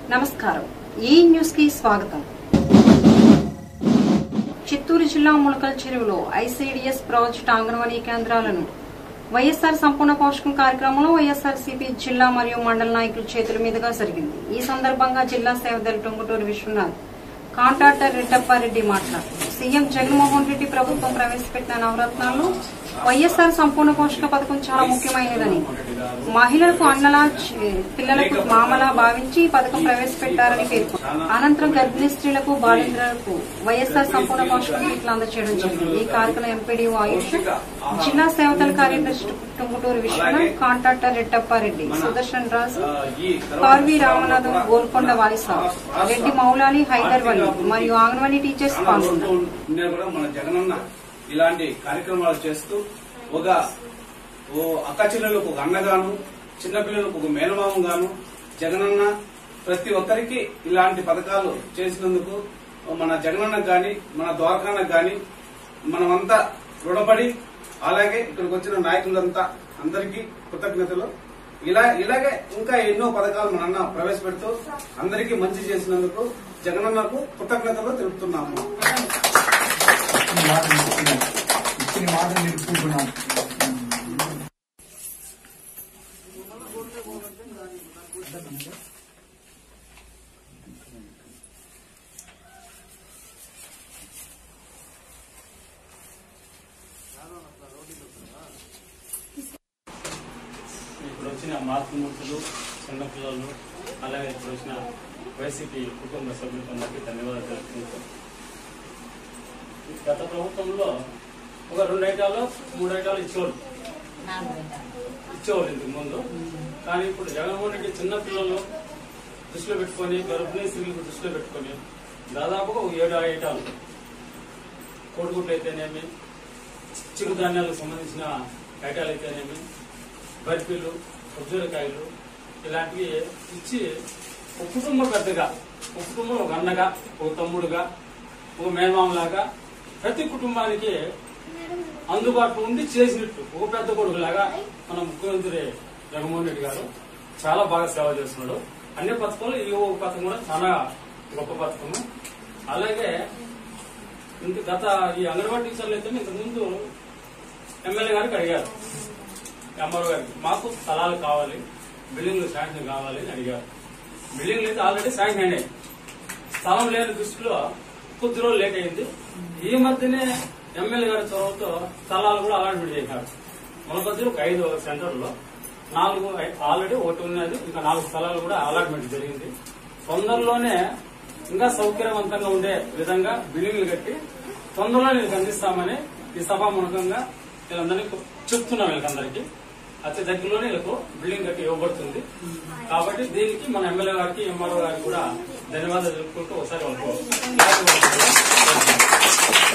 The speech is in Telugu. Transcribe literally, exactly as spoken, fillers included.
నమస్కారం. ఈ న్యూస్ కి స్వాగతం. చిత్తూరు జిల్లా ములకల్ చెరువులో ఐసీడీఎస్ ప్రాజెక్టు అంగన్వాడీ కేంద్రాలను వైఎస్ఆర్ సంపూర్ణ పోషకం కార్యక్రమంలో వైఎస్ఆర్సీపీ జిల్లా మరియు మండల నాయకుల చేతుల మీదుగా జరిగింది. ఈ సందర్భంగా జిల్లా సేవదల్ టొంగుటూరు విశ్వనాథ్ కాంట్రాక్టర్ రెడ్డప్పారెడ్డి మాట్లాడారు. సీఎం జగన్మోహన్ రెడ్డి ప్రభుత్వం ప్రవేశపెట్టిన నవరత్నాల్లో వైఎస్ఆర్ సంపూర్ణ పోషక పథకం చాలా ముఖ్యమైనదని, మహిళలకు అన్నలా పిల్లలకు మామలా భావించి ఈ పథకం ప్రవేశపెట్టారని పేర్కొన్నారు. అనంతరం గర్భిణీ స్త్రీలకు బాలింద్రులకు వైఎస్ఆర్ సంపూర్ణ పోషక కిట్లు అందజేయడం జరిగింది. ఈ కార్యక్రమం ఎంపీడీఓ ఆయుష్, జిల్లా సేవదల్ కార్యదర్శి టొంగుటూరు విశ్వనాథ్, కాంట్రాక్టర్ రెడ్డప్పారెడ్డి, సుదర్శన్ రాజు, కార్వి రామనాథం, గోల్కొండ వాలిసాబ్, రెడ్డి మౌలాలి, హైదర్ వల్లి మరియు అంగన్వాడీ టీచర్స్ పాల్గొన్నారు. ఇలాంటి కార్యక్రమాలు చేస్తూ ఒక అక్క చెల్లెలకు ఒక అన్నగాను, చిన్నపిల్లలకు ఒక మేనమామ గాను జగనన్న ప్రతి ఒక్కరికి ఇలాంటి పథకాలు చేసినందుకు మన జగనన్నకు గాని మన ద్వారకాన్నకు గాని మనమంతా రుణపడి, అలాగే ఇక్కడికి వచ్చిన నాయకులంతా అందరికీ కృతజ్ఞతలు. ఇలా ఇలాగే ఇంకా ఎన్నో పథకాలు మన అన్న ప్రవేశపెడుతూ అందరికీ మంచి చేసినందుకు జగనన్నకు కృతజ్ఞతలు తెలుపుతున్నాము. ఇచ్చిన మాట నిలుపుకుంటున్నాం. ఇప్పుడు వచ్చిన మాతృమూర్తులు, చిన్నపిల్లలు, అలాగే ఇప్పుడు వచ్చిన వైసీపీ కుటుంబ సభ్యులందరికీ ధన్యవాదాలు తెలుపుకుంటూ, గత ప్రభుత్వంలో ఒక రెండు ఐటాలు మూడు ఐటాలు ఇచ్చేవాళ్ళు ఇచ్చేవాళ్ళు ఇంతకు ముందు. కానీ ఇప్పుడు జగన్మోహన్ రెడ్డి చిన్నపిల్లలు దృష్టిలో పెట్టుకుని, గర్భిణీ స్త్రీలకు దృష్టిలో పెట్టుకుని దాదాపుగా ఒక ఏడు ఐటాలు కోడిగుడ్లు అయితేనేమి, చిరుధాన్యాలకు సంబంధించిన ఐటాలు అయితేనేమి, బర్ఫీలు, ఖర్జూరకాయలు ఇలాంటివి ఇచ్చి ఒక కుటుంబం పెద్దగా, ఒక కుటుంబం ఒక అన్నగా, ఒక తమ్ముడుగా, ఒక మేనమామలాగా ప్రతి కుటుంబానికి అందుబాటులో ఉండి చేసినట్టు ఒక పెద్ద కొడుకులాగా మన ముఖ్యమంత్రి జగన్మోహన్ రెడ్డి గారు చాలా బాగా సేవ చేస్తున్నాడు. అన్ని పథకాలు ఈ ఒక పథకం కూడా చాలా గొప్ప పథకము. అలాగే ఇంత గత ఈ అంగన్వాడీ టీచర్లు అయితే ఇంతకుముందు ఎమ్మెల్యే గారికి అడిగారు, ఎంఆర్ఓ గారికి, మాకు స్థలాలు కావాలి, బిల్డింగ్లు శాంక్షన్ కావాలి అని అడిగారు. బిల్డింగ్లు అయితే ఆల్రెడీ శాంక్షన్ అయినాయి. స్థలం లేని దృష్టిలో కొద్ది రోజులు లేట్ అయింది. ఈ మధ్యనే ఎమ్మెల్యే గారి చొరవతో స్థలాలు కూడా అలాట్మెంట్ చేశారు. మన మధ్య ఒక ఐదు సెంటర్లో నాలుగు ఆల్రెడీ ఒకటి ఉన్నది, ఇంకా నాలుగు స్థలాలు కూడా అలాట్మెంట్ జరిగింది. తొందరలోనే ఇంకా సౌకర్యవంతంగా ఉండే విధంగా బిల్డింగ్లు కట్టి తొందరలో వీళ్ళకి అందిస్తామని ఈ సభాముఖంగా వీళ్ళందరినీ చెప్తున్నాం. వీళ్ళకందరికీ అతి దగ్గరలోనే వీళ్ళకు బిల్డింగ్ కట్టి ఇవ్వబడుతుంది. కాబట్టి దీనికి మన ఎమ్మెల్యే గారికి, ఎంఆర్ఓ గారికి కూడా ధన్యవాదాలు తెలుపుకుంటూ ఒకసారి వాళ్ళకు